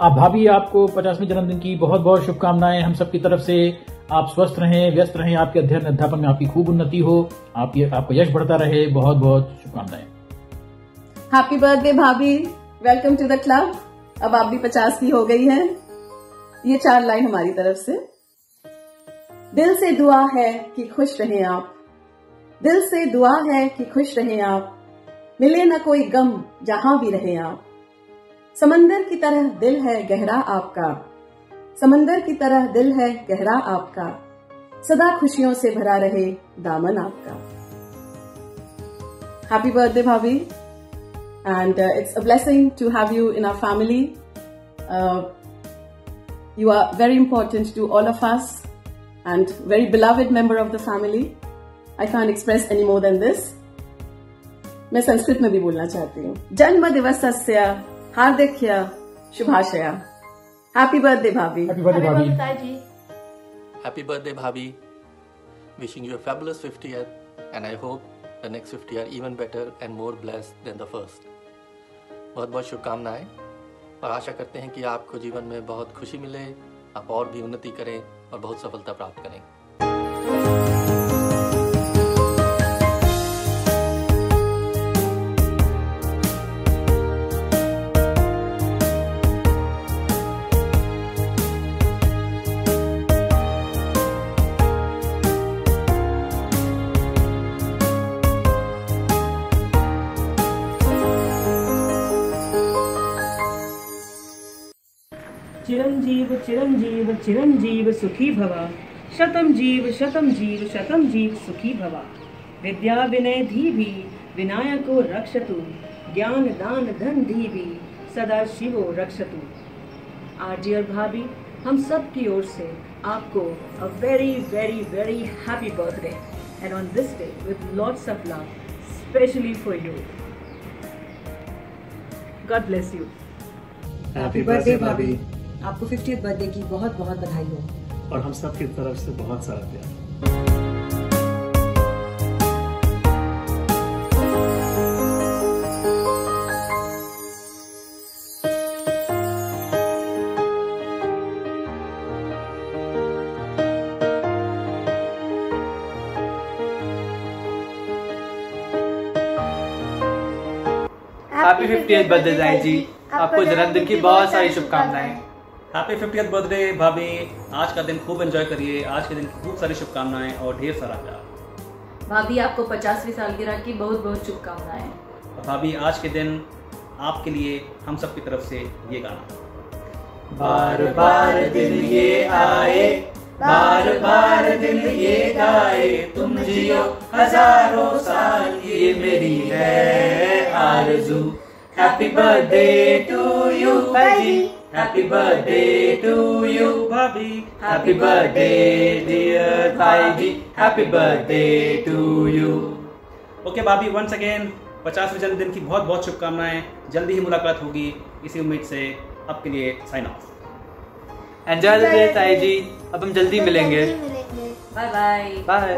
आप भाभी, आपको 50वें जन्मदिन की बहुत बहुत शुभकामनाएं हम सबकी तरफ से। आप स्वस्थ रहें, व्यस्त रहें, आपके अध्ययन अध्यापन में आपकी खूब उन्नति हो, आपको यश बढ़ता रहे। बहुत बहुत शुभकामनाएं। हैप्पी बर्थडे भाभी, वेलकम टू द क्लब। अब आप भी 50 की हो गई हैं। ये 4 लाइन हमारी तरफ से। दिल से दुआ है कि खुश रहें आप, दिल से दुआ है कि खुश रहें आप, मिले न कोई गम जहां भी रहें आप। समंदर की तरह दिल है गहरा आपका, समंदर की तरह दिल है गहरा आपका, सदा खुशियों से भरा रहे दामन आपका। हैप्पी बर्थडे भाभी, and it's a blessing to have you in our family. You are very important to all of us and very beloved member of the family. I can't express any more than this. मैं संस्कृत में भी बोलना चाहती हूँ। जन्म दिवसस्य हार्दिक्य शुभाशया। हैप्पी बर्थडे भाभी। हैप्पी बर्थडे भाभी। Happy birthday भाभी। Wishing you a fabulous 50th and I hope the next 50 are even better and more blessed than the first. बहुत बहुत शुभकामनाएं और आशा करते हैं कि आपको जीवन में बहुत खुशी मिले, आप और भी उन्नति करें और बहुत सफलता प्राप्त करें। चिरंजीव चिरंजीव चिरंजीव सुखी भवा, शतम जीव शतम जीव शतम जीव सुखी भवा। विद्या विनय धीभी विनायको रक्षतु, ज्ञान दान धन धीभी सदा शिवो रक्षतु। आर डियर भाभी, हम सब की ओर से आपको a very very very happy birthday and on this day with lots of love specially for you. God bless you. Happy birthday भाभी। आपको 50th बर्थडे की बहुत बहुत बधाई हो और हम सब की तरफ से बहुत सारा प्यार। हैप्पी 50th बर्थडे जाई जी, आपको जन्मदिन की बहुत सारी शुभकामनाएं। हैप्पी 50th बर्थडे भाभी, आज का दिन खूब एंजॉय करिए, आज के दिन की खूब सारी शुभकामनाएं और ढेर सारा प्यार। भाभी, आपको 50वीं सालगिरह की बहुत बहुत शुभकामनाएं। भाभी, आज के दिन आपके लिए हम सब की तरफ से ये गाना। बार बार दिन ये आए, बार बार दिन ये गाए, तुम जियो हजारों साल, ये मेरी है आरज़ू। हैप्पी बर्थडे टू यू भाभी, हैप्पी बर्थडे टू यू भाभी, हैप्पी बर्थडे डियर भाई जी, happy birthday to you. Okay भाभी, वंस अगेन 50वें जन्मदिन की बहुत बहुत शुभकामनाएं। जल्दी ही मुलाकात होगी, इसी उम्मीद से आपके लिए sign off. Enjoy the day ताई जी, अब हम जल्दी मिलेंगे। Bye bye bye.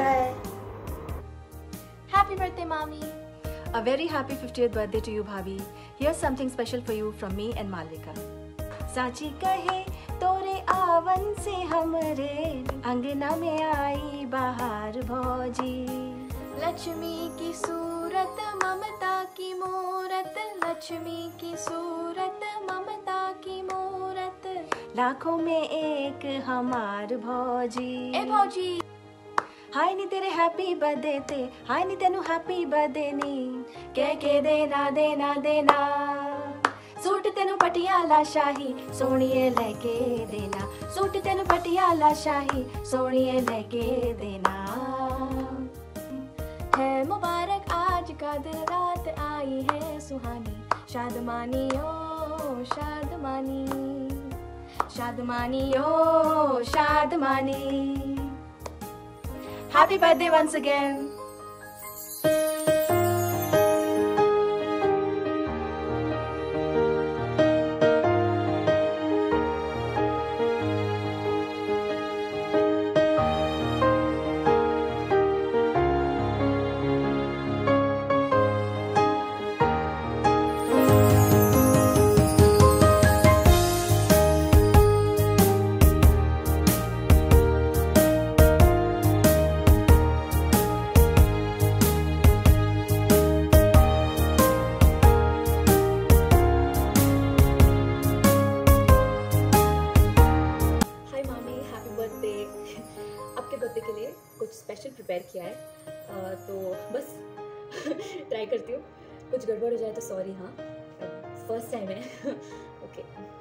Happy birthday मामी। A very happy 50th birthday to you भाभी। Here's something special for you from me and Malvika। साची कहे तोरे आवन से हमरे, अंगना में आई बहार भौजी। लक्ष्मी की सूरत ममता की मूरत, लक्ष्मी की सूरत ममता की मूरत, लाखों में एक हमार भौजी। ए भौजी, हाय नी तेरे हैप्पी बर्थडे ते, हाय नी तेनू हैप्पी बर्थडे नी, कह के देना देना देना। सूट तेनू पटियाला शाही सोनिए लेके देना, सूट तेनू पटियाला शाही सोनिए लेके देना। है मुबारक आज का दिन, रात आई है सुहानी, शादमानी ओ शादमानी, शादमानी ओ शादमानी। Happy birthday once again. किया है, तो बस ट्राई करती हूँ। कुछ गड़बड़ हो जाए तो सॉरी। हाँ, फर्स्ट टाइम है। ओके।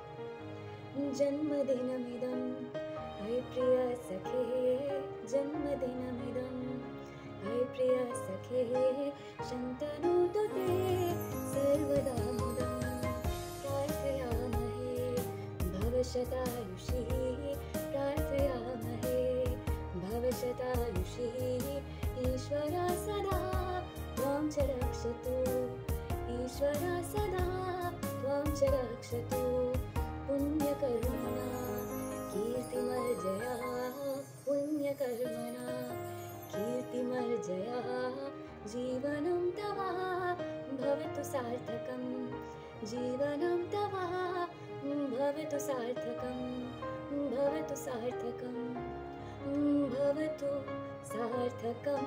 जन्मदिनमिदं अयि प्रिय सखे, जन्मदिनमिदं अयि प्रिय सखे, शन्तनोतु ते सर्वदा मुदं, प्रार्थयामहे भवशतायुषिः, प्रार्थयामहे भवशतायुषिः, ईश्वरा सदा त्वां च रक्षतु, ईश्वरा सदा त्वां च रक्षतु, पुण्यकर्मणा कीर्तिमर्जया, पुण्यकर्मणा कीर्तिमर्जया, जीवनं तव भवतु सार्थकं, जीवनं तव भवतु सार्थकं, भवतु सार्थकं, भवतु सार्थकं।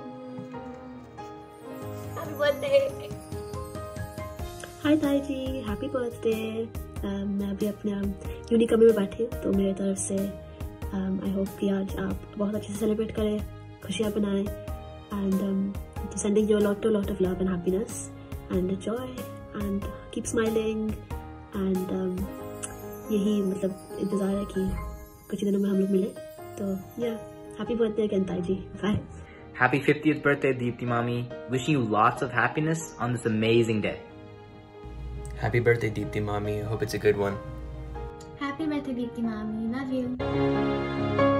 Happy birthday. हाय ताई जी, हैप्पी बर्थडे। मैं अभी अपने यूनी कमरे में बैठी हूँ, तो मेरे तरफ से आई होप कि आज आप बहुत अच्छे से सेलिब्रेट करें, खुशियाँ बनाएं, and sending you lot of love and happiness and joy and keep smiling, and यही मतलब इंतज़ार है कि कुछ दिनों में हम लोग मिले। तो या हैप्पी बर्थडे अगेन ताई जी, bye. Happy 50th birthday, Deepti Mami. Wishing you lots of happiness on this amazing day. Happy birthday, Deepti Mami. I hope it's a good one. Happy birthday, Deepti Mami. Love you.